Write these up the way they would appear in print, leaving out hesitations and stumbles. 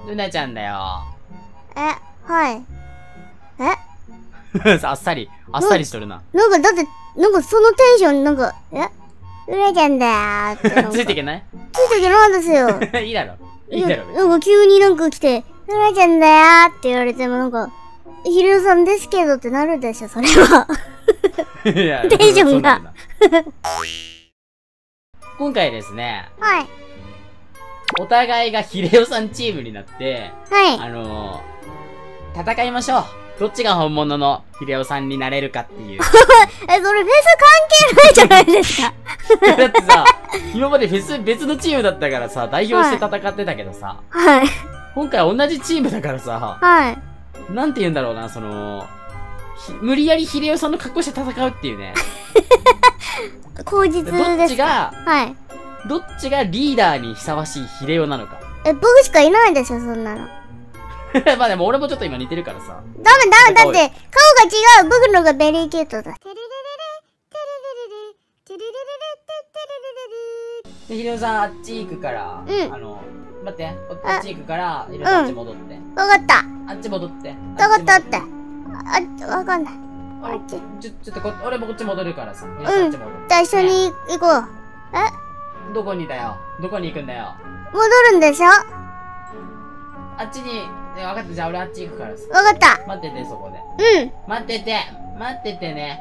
ルナちゃんだよ。 はい。 あっさりしとるな。 なんか、だって、なんかそのテンション、なんか、ルナちゃんだーって。 ついていけない？ ついていけないですよ。 いいだろ。いいだろ。 なんか急になんか来て、ルナちゃんだよーって言われてもなんか、ヒロさんですけどってなるでしょ、それは。テンションが。 今回ですね。 はい。 お互いがヒレオさんチームになって、 はい。 戦いましょう。どっちが本物のヒレオさんになれるかっていう。 それフェス関係ないじゃないですか。 だってさ、今までフェス別のチームだったからさ、代表して戦ってたけどさ、 はい。 今回同じチームだからさ、 はい。 なんて言うんだろうな、無理やりヒレオさんの格好して戦うっていうね。 口実です。 どっちが、 はい。 どっちがリーダーにふさわしいヒレオなのか。 僕しかいないでしょ、そんなの。 まあでも俺もちょっと今似てるからさ。 ダメ、だって、顔が違う。僕のがベリーキュートだ。 で、ヒレオさんあっち行くから、待って、あっち行くから、ヒレオさんあっち戻って。 わかった。 あっち戻って。 わかったって。わかんない。 あっち。ちょっと俺もこっち戻るからさ。 じゃあ一緒に行こう。 どこにだよ。どこに行くんだよ。 戻るんでしょ？ あっちに、分かった。じゃあ俺あっち行くからさ。 わかった。 待ってて、そこで。待っててね。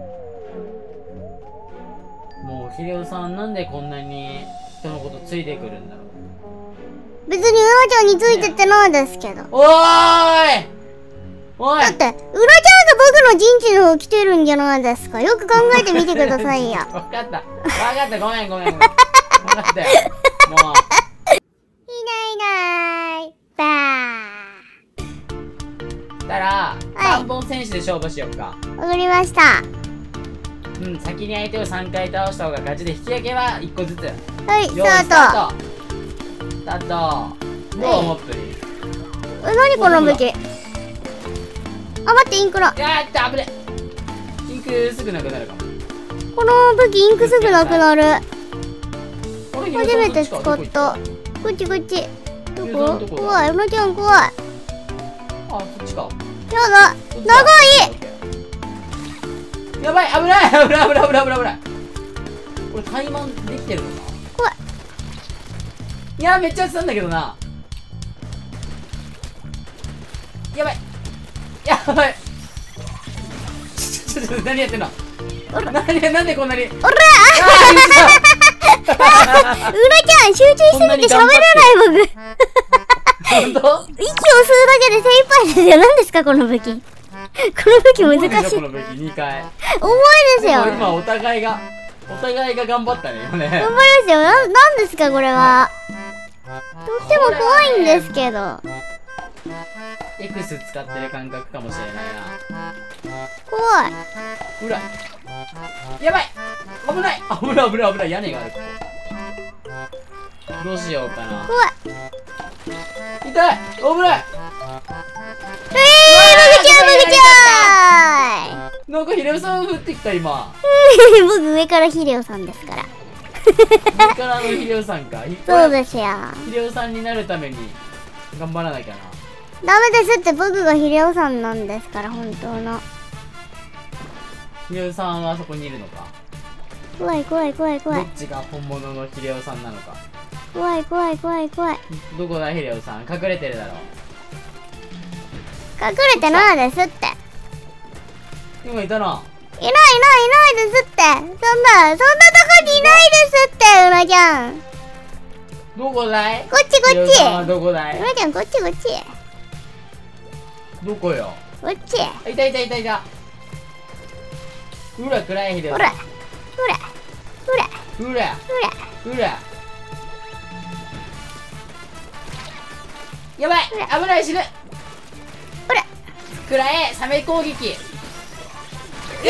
もう、ヒレオさんなんでこんなに人のことついてくるんだろう。 別にうなちゃんについてってないですけど。 おーい！おい！ だって、うなちゃんが僕の陣地の方来てるんじゃないですか。よく考えてみてくださいや。 わかった、ごめん。わかったよ。もう。 いないばー。 たら、3本選手で勝負しようか。 わかりました。 先に相手を3回倒した方が勝ちで、引き分けは1個ずつ。 はい、スタート。どうモップリ？ 何この武器？待って、インクだ。 危ね。インクすぐなくなるかも。 この武器インクすぐなくなる。初めて使った。こっち。どこ？怖い、うなちゃん怖い。 そっちか。 やだ、長い。 やばい、危ない。これ怠慢できてるのか？ 怖い。 いや、めっちゃやってたんだけどな。やばい。ちょっと何やってんの？なんでこんなに。うなちゃん、集中しすぎて喋れない僕。 本当？息を吸うだけで精一杯ですよ。何ですかこの武器。この武器難しい。 この武器2回。 重いですよ。 今お互いが頑張ったね、今ね。 頑張りますよ。何ですかこれは。とっても怖いんですけど。 エクス使ってる感覚かもしれないな。 怖い。 うら。やばい。危ない。屋根がある。どうしようかな。 怖い。 痛い。危ない。 ブグちゃん。 なんかヒレオさん降ってきた今。 僕上からヒレオさんですから。 上からのヒレオさんか。 そうですよ。 ヒレオさんになるために頑張らなきゃな。 ダメですって、僕がヒレオさんなんですから、本当の。 ヒレオさんはそこにいるのか。 怖い。 どっちが本物のヒレオさんなのか。 怖い。 どこだヒレオさん、隠れてるだろう。 隠れてないですって。 今いたな。 いないですって。そんなとこにいないですって、うなちゃん。 どこだい？ こっち。 ヒレオさんはどこだい？ うなちゃん、こっち。 どこよ？ こっち。 いた。うら暗いヒレオさん。うら。やばい、危ない、死ぬ。暗え、サメ攻撃。イエーイ、 ブグちゃ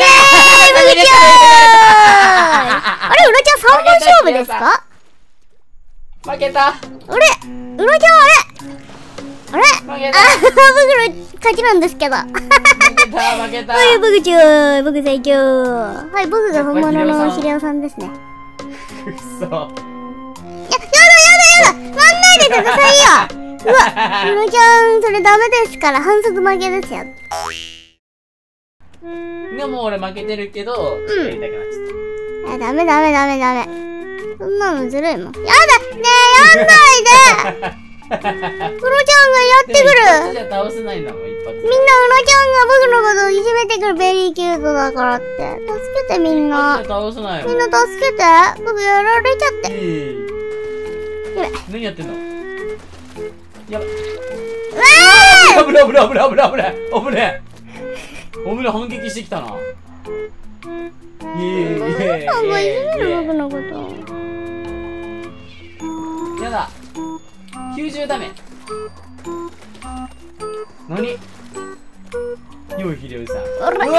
ん。あれ、うなちゃん3本勝負ですか？ 負けた。 あれ、うなちゃんあれ負けた。 僕の勝ちなんですけど。 負けた。 はい、ブグちゃん、僕最強。はい、僕が本物のヒレオさんですね。 くそ。 やだ。割んないでくださいよ。 うわ、ムロちゃん、それダメですから、反則負けですよ。 でも俺負けてるけど、やりたくなっちゃっダメ。そんなのずるいもん。やだねえ、やんないでムロちゃんがやってくる。 じゃ倒せないんだもん、一発。 みんなムロちゃんが僕のことをいじめてくるベリーキュートだからって。助けてみんな。 倒せないよ。 みんな助けて。僕やられちゃって。やべ。 何やってんの？やばい。 うわ危ない反撃してきたな。 ーなんかいじめる僕のこと。 やだ。90ダメ。何？よいひでおさん。うわ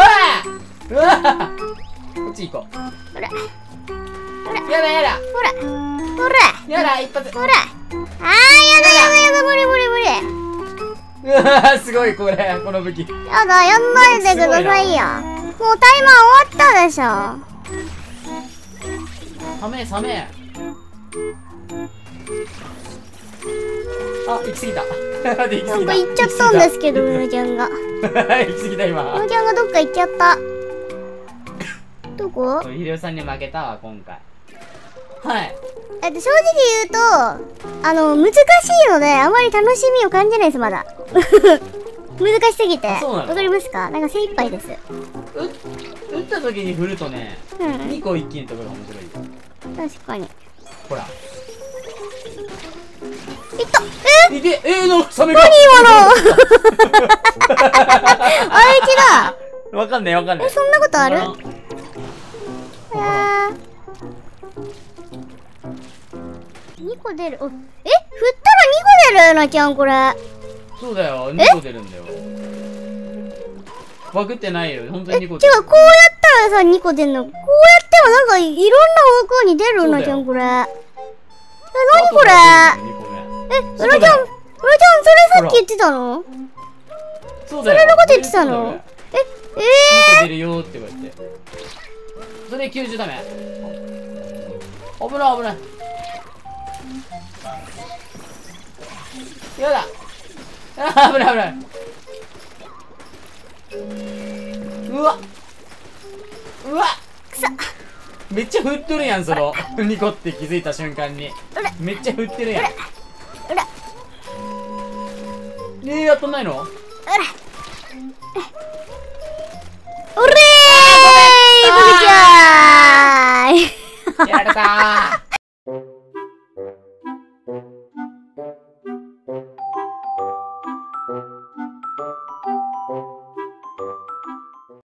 こっち行こう。 ほら。 やだ。 ほら。 やだ一発。 ほら。やだ、無理。 うわすごいこの武器。 やだ、やんないでくださいよ。もうタイマー終わったでしょ。 サメ。あ、行き過ぎた。 なんか行っちゃったんですけど、ムロちゃんが。 行き過ぎた今。 ムロちゃんがどっか行っちゃった。どこ？ ひでおさんに負けたわ今回。はい。 正直言うと、難しいので、あまり楽しみを感じないです、まだ。難しすぎて。わかりますか？なんか精一杯です。 打った時に振るとね、2個一気に飛ぶの面白い。 確かに。 ほら。 いった。 サメが。 何今のあれだ。 わかんない。 そんなことある？2個出る。振ったら2個出るなちゃん、これ。 そうだよ、2個出るんだよ。バグってないよ、本当に2個出る。 違う、こうやったらさ、2個出んの。こうやってもなんかいろんな方向に出るなちゃん、これ。何これ？ムロちゃん、それさっき言ってたの？ そうだよ。 それのこと言ってたの？ 2個出るよって言われて。それ90ダメ。危ない。やだ。危ない。うわくそ。 めっちゃ振っとるやん、その2個って気づいた瞬間に。めっちゃ振ってるやん。やっとんないの？ おれー、ブルちゃーい。 やられたー。